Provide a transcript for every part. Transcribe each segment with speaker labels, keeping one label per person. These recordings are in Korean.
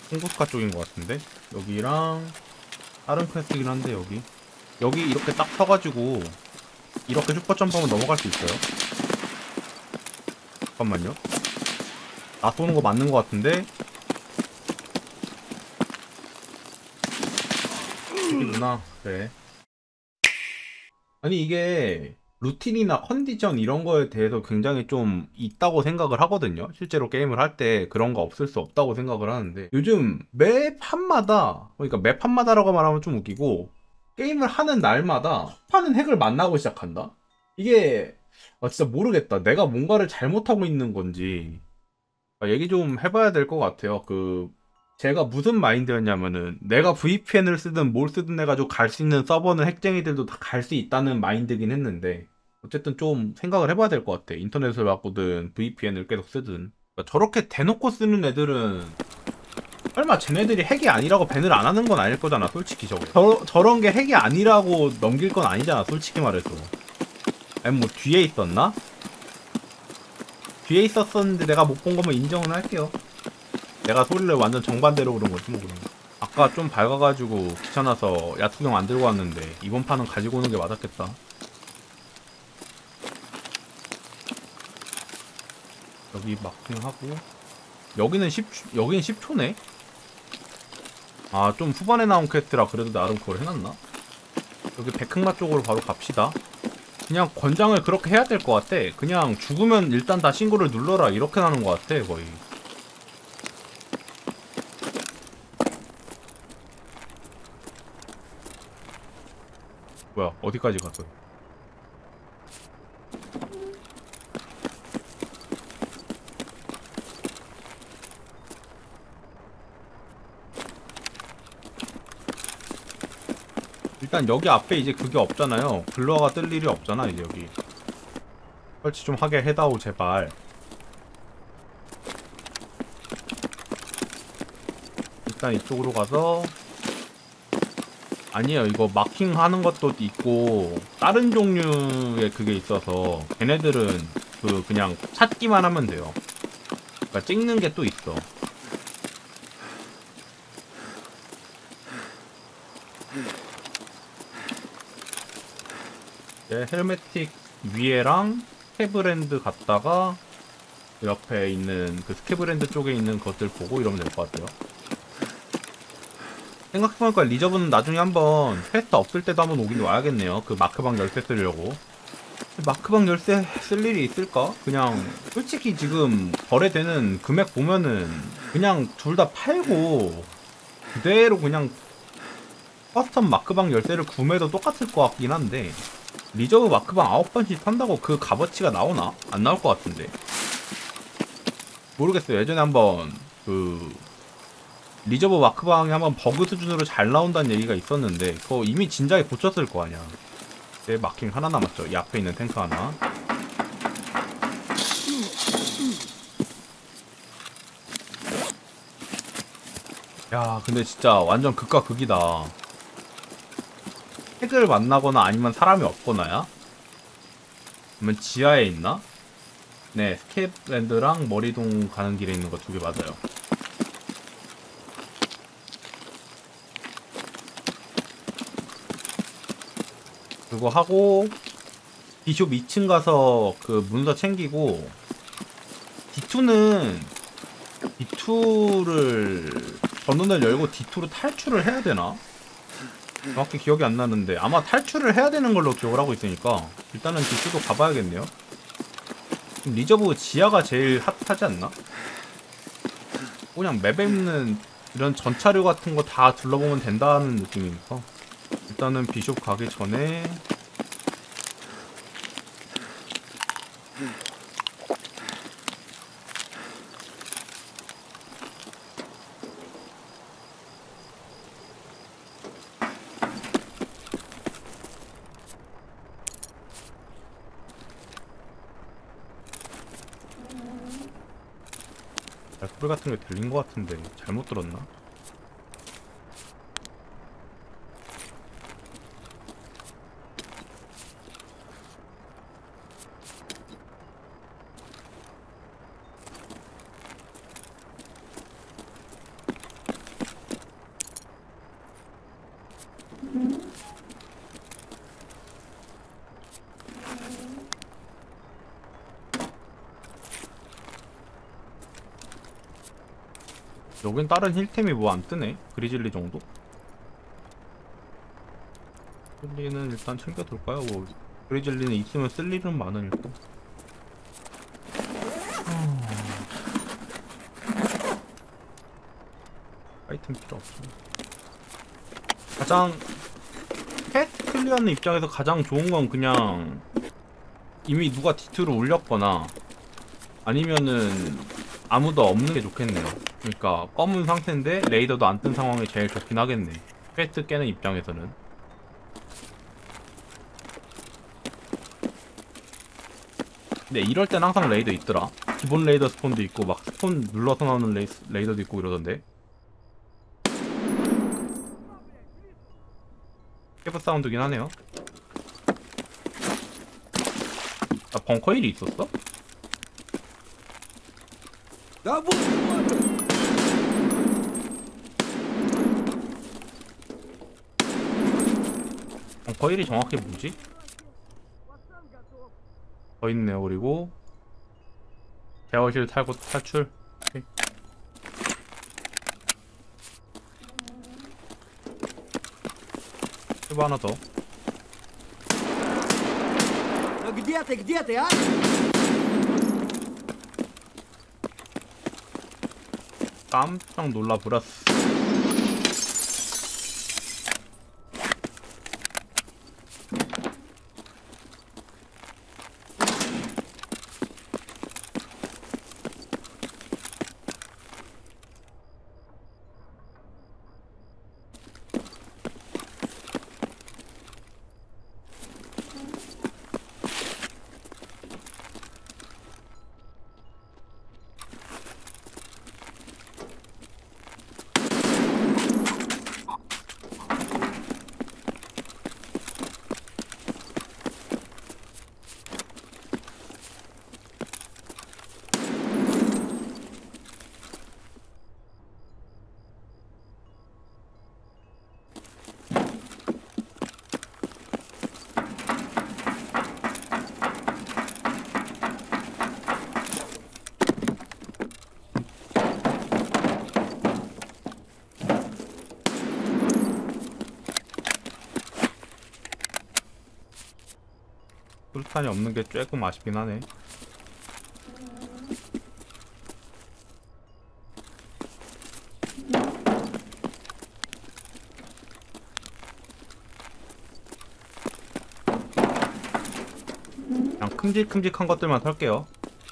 Speaker 1: 홍보스카 쪽인 것 같은데 여기랑 다른 퀘스트긴 한데 여기 이렇게 딱 서가지고 이렇게 슈퍼 점프하면 넘어갈 수 있어요. 잠깐만요. 나 쏘는 거 맞는 것 같은데 이구나. 그래. 아니 이게 루틴이나 컨디션 이런 거에 대해서 굉장히 좀 있다고 생각을 하거든요. 실제로 게임을 할 때 그런 거 없을 수 없다고 생각을 하는데 요즘 매 판마다, 그러니까 매 판마다라고 말하면 좀 웃기고, 게임을 하는 날마다 하는 핵을 만나고 시작한다? 이게 진짜 모르겠다. 내가 뭔가를 잘못하고 있는 건지 얘기 좀 해봐야 될 것 같아요. 제가 무슨 마인드였냐면은 내가 VPN을 쓰든 뭘 쓰든 해가지고 갈 수 있는 서버는 핵쟁이들도 다 갈 수 있다는 마인드긴 했는데, 어쨌든 좀 생각을 해봐야 될 것 같아. 인터넷을 바꾸든 VPN을 계속 쓰든. 그러니까 저렇게 대놓고 쓰는 애들은 설마 쟤네들이 핵이 아니라고 밴을 안 하는 건 아닐 거잖아, 솔직히. 저런 게 핵이 아니라고 넘길 건 아니잖아, 솔직히 말해서. 아니 뭐 뒤에 있었나? 뒤에 있었었는데 내가 못 본 거면 인정은 할게요. 내가 소리를 완전 정반대로 그런 거지 뭐. 그런 거. 아까 좀 밝아가지고 귀찮아서 야투경 안 들고 왔는데 이번 판은 가지고 오는 게 맞았겠다. 여기 마킹하고 여기는 10초네? 아, 좀 후반에 나온 퀘스트라 그래도 나름 그걸 해놨나? 여기 백흑마 쪽으로 바로 갑시다. 그냥 권장을 그렇게 해야 될 것 같아. 그냥 죽으면 일단 다 신고를 눌러라 이렇게 나는 것 같아 거의. 뭐야 어디까지 갔어? 일단 여기 앞에 이제 그게 없잖아요. 블러가 뜰 일이 없잖아 이제 여기. 설치 좀 하게 해다오 제발. 일단 이쪽으로 가서, 아니에요, 이거 마킹하는 것도 있고 다른 종류의 그게 있어서 걔네들은 그냥 찾기만 하면 돼요. 그러니까 찍는 게 또 있어. 헬메틱 위에랑 스케브랜드 갔다가 옆에 있는 그 스케브랜드 쪽에 있는 것들 보고 이러면 될 것 같아요. 생각해보니까 리저브는 나중에 한번 퀘스트 없을 때도 한번 오긴 와야겠네요. 그 마크방 열쇠 쓰려고. 마크방 열쇠 쓸 일이 있을까? 그냥 솔직히 지금 거래되는 금액 보면은 그냥 둘 다 팔고 그대로 그냥 커스텀 마크방 열쇠를 구매도 똑같을 것 같긴 한데, 리저브 마크방 9번씩 판다고 그 값어치가 나오나? 안 나올 것 같은데. 모르겠어요. 예전에 한번 리저브 마크방이 한번 버그 수준으로 잘 나온다는 얘기가 있었는데 그거 이미 진작에 고쳤을 거 아니야. 네, 마킹 하나 남았죠. 이 앞에 있는 탱크 하나. 야, 근데 진짜 완전 극과 극이다. 핵을 만나거나 아니면 사람이 없거나야? 그러면 지하에 있나? 네, 스케이프랜드랑 머리동 가는 길에 있는 거 두 개 맞아요. 그거 하고 비숍 2층 가서 그 문서 챙기고, D2를 전원을 열고 D2로 탈출을 해야 되나? 정확히 기억이 안 나는데 아마 탈출을 해야 되는 걸로 기억을 하고 있으니까 일단은 D2도 가봐야겠네요. 리저브 지하가 제일 핫하지 않나? 그냥 맵에 있는 이런 전차류 같은 거 다 둘러보면 된다는 느낌이니까 일단은 비숍 가기 전에 소리 같은 게 들린 것 같은데 잘못 들었나? 여긴 다른 힐템이 뭐 안 뜨네. 그리즐리 정도? 그리즐리는 일단 챙겨둘까요? 뭐 그리즐리는 있으면 쓸 일은 많으니까. 아이템 필요 없어. 가장 퀘스트 클리어하는 입장에서 가장 좋은 건 그냥 이미 누가 디트를 올렸거나 아니면은 아무도 없는 게 좋겠네요. 그러니까 검은 상태인데 레이더도 안 뜬 상황이 제일 좋긴 하겠네. 퀘스트 깨는 입장에서는. 근데 이럴 땐 항상 레이더 있더라. 기본 레이더 스폰도 있고 막 스폰 눌러서 나오는 레이더도 있고 이러던데. 캐브 사운드긴 하네요. 아, 벙커1이 있었어? 벙커1이 정확히 뭐지? 더 있네요. 그리고 제어실 탈고 탈출. 오케이. 캐브 하나 더.
Speaker 2: Где ты? Где ты, а?
Speaker 1: 깜짝 놀라 버렸어. 술탄이 없는 게 조금 아쉽긴 하네. 그냥 큼직큼직한 것들만 털게요.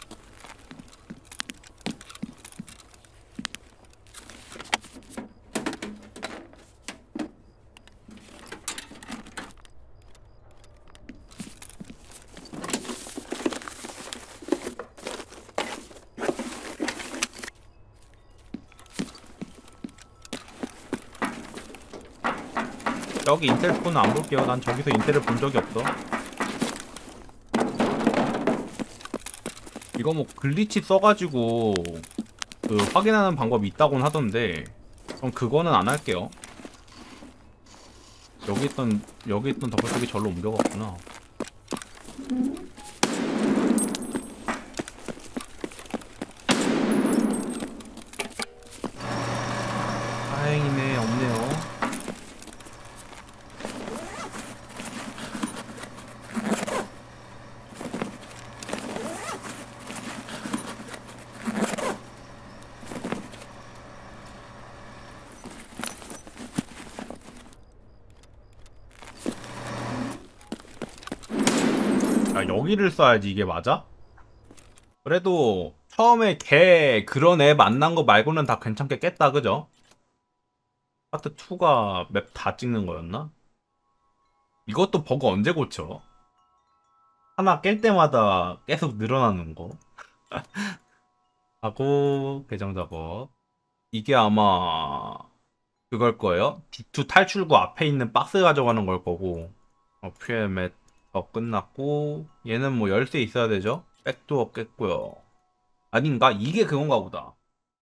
Speaker 1: 여기 인텔 스폰은 안 볼게요. 난 저기서 인텔을 본 적이 없어. 이거 뭐 글리치 써가지고 그 확인하는 방법이 있다고는 하던데 그럼 그거는 안 할게요. 여기 있던 더블색이 절로 옮겨갔구나. 다행이네. 없네요. 야, 여기를 쏴야지 이게 맞아? 그래도 처음에 걔 그런 애 만난 거 말고는 다 괜찮게 깼다 그죠? 파트 2가 맵 다 찍는 거였나? 이것도 버그 언제 고쳐? 하나 깰 때마다 계속 늘어나는 거. 하고 계정 작업. 이게 아마 그걸 거예요. D2 탈출구 앞에 있는 박스 가져가는 걸 거고. 퓨엠에 더 끝났고 얘는 뭐 열쇠 있어야 되죠? 백도어 깼고요. 아닌가? 이게 그건가 보다.